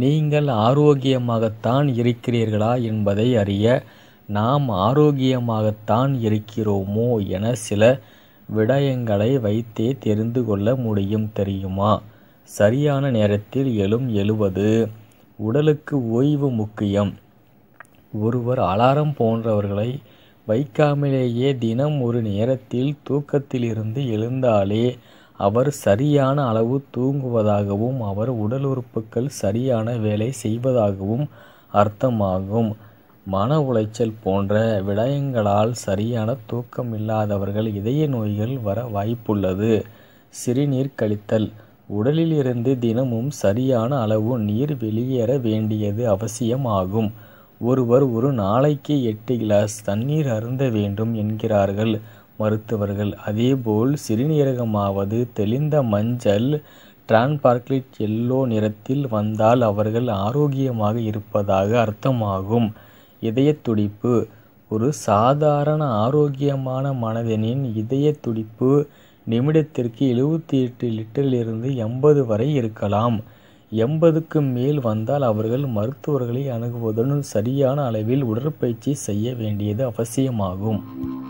நீங்கள் ஆரோக்கியமாகத்தான் இருக்கிறீர்களா என்பதை அறிய நாம் ஆரோக்கியமாகத்தான் இருக்கிறோமோ என சில விடயங்களை வைத்தே தெரிந்து கொள்ள முடியும் தெரியுமா? சரியான நேரத்தில் எழுவது. உடலுக்கு ஓய்வு முக்கியம். ஒருவர் அலாரம் போன்றவர்களை வைக்காமலேயே தினம் ஒரு நேரத்தில் தூக்கத்திலிருந்து எழுந்தாலே அவர் சரியான அளவு தூங்குவதாகவும் அவர் உடல் உறுப்புகள் சரியான வேலை செய்வதாகவும் அர்த்தமாகும். மன உளைச்சல் போன்ற விடயங்களால் சரியான தூக்கம் இல்லாதவர்கள் இதய நோய்கள் வர வாய்ப்புள்ளது. சிறுநீர் கழித்தல். உடலில் இருந்து தினமும் சரியான அளவு நீர் வெளியேற வேண்டியது அவசியமாகும். ஒருவர் ஒரு நாளைக்கு 8 கிளாஸ் தண்ணீர் அருந்த வேண்டும் என்கிறார்கள் மருத்துவர்கள். அதேபோல் சிறுநீரகமாவது தெளிந்த மஞ்சள் டிரான்ஸ்பார்க்லிட் எல்லோ நிறத்தில் வந்தால் அவர்கள் ஆரோக்கியமாக இருப்பதாக அர்த்தமாகும். இதய துடிப்பு. ஒரு சாதாரண ஆரோக்கியமான மனிதனின் இதய துடிப்பு நிமிடத்திற்கு 78 லிட்டரிலிருந்து 80 வரை இருக்கலாம். 80க்கு மேல் வந்தால் அவர்கள் மருத்துவர்களை அணுகுவதுடன் சரியான அளவில் உடற்பயிற்சி செய்ய வேண்டியது அவசியமாகும்.